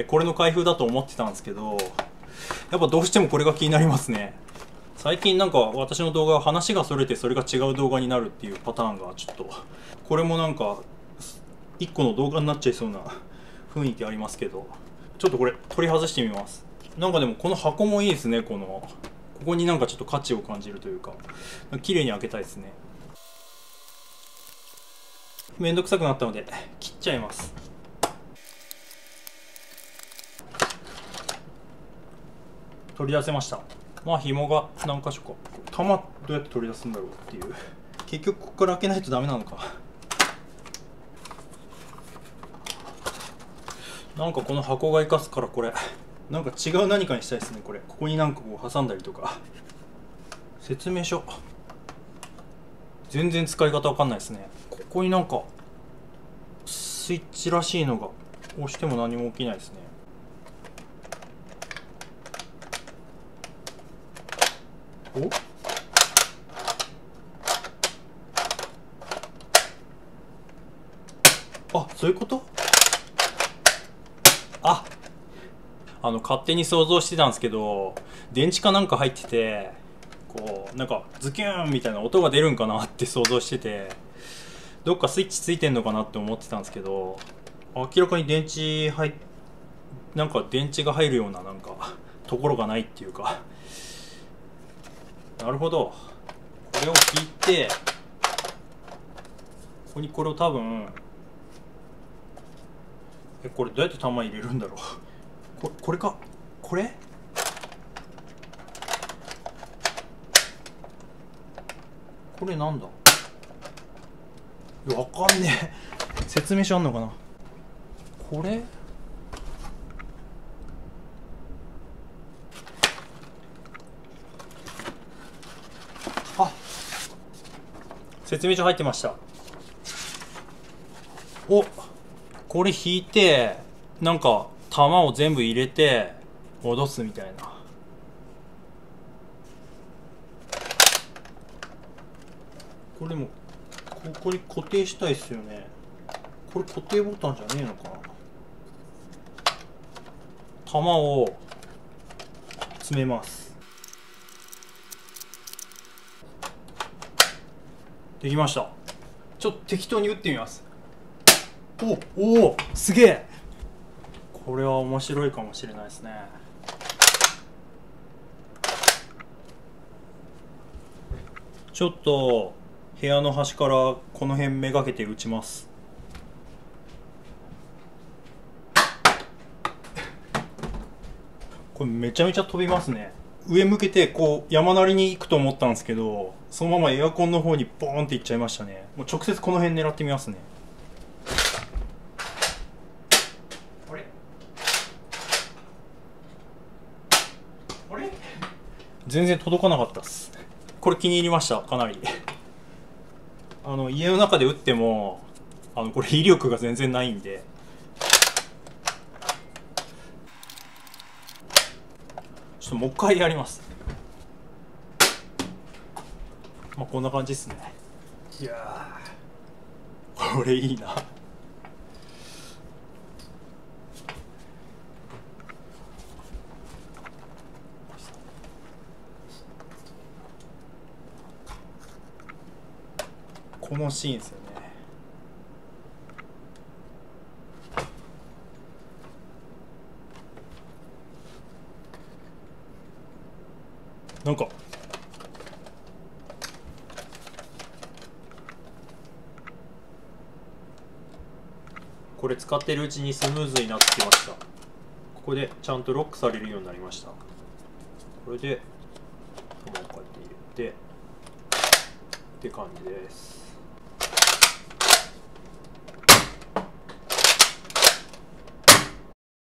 これの開封だと思ってたんですけど、やっぱどうしてもこれが気になりますね。最近なんか私の動画は話がそれてそれが違う動画になるっていうパターンがちょっと、これもなんか1個の動画になっちゃいそうな雰囲気ありますけど、ちょっとこれ取り外してみます。なんかでもこの箱もいいですね。ここになんかちょっと価値を感じるというか、綺麗に開けたいですね。めんどくさくなったので切っちゃいます。取り出せました。まあ紐が何箇所か。玉どうやって取り出すんだろうっていう。結局ここから開けないとダメなのか。なんかこの箱が生かすから、これなんか違う何かにしたいですね。ここになんかこう挟んだりとか。説明書全然使い方わかんないですね。ここになんかスイッチらしいのが押しても何も起きないですね。あ、そういうこと？勝手に想像してたんですけど、電池かなんか入ってて、こうなんかズキューンみたいな音が出るんかなって想像してて、どっかスイッチついてんのかなって思ってたんですけど、明らかになんか電池が入るようななんかところがないっていうか。なるほど。これを切って、ここにこれを多分、これどうやって玉入れるんだろう。これか、これ？これなんだ？いや、わかんねえ。説明書あんのかな。これ？あ、説明書入ってました。お、これ引いてなんか玉を全部入れて戻すみたいな。これもここに固定したいっすよね。これ固定ボタンじゃねえのかな。玉を詰めます。できました。ちょっと適当に打ってみます。お、すげえ。これは面白いかもしれないですね。ちょっと部屋の端からこの辺めがけて打ちます。これめちゃめちゃ飛びますね。上向けてこう山なりに行くと思ったんですけど、そのままエアコンの方にボーンっていっちゃいましたね。もう直接この辺狙ってみますね。あれ全然届かなかったっす。これ気に入りました。かなり家の中で打ってもこれ威力が全然ないんで、ちょっともう一回やります。まあこんな感じですね。いやー、これいいな。このシーンですよね。なんかこれ使ってるうちにスムーズになってきました。ここでちゃんとロックされるようになりました。これでこうやって入れてって感じです。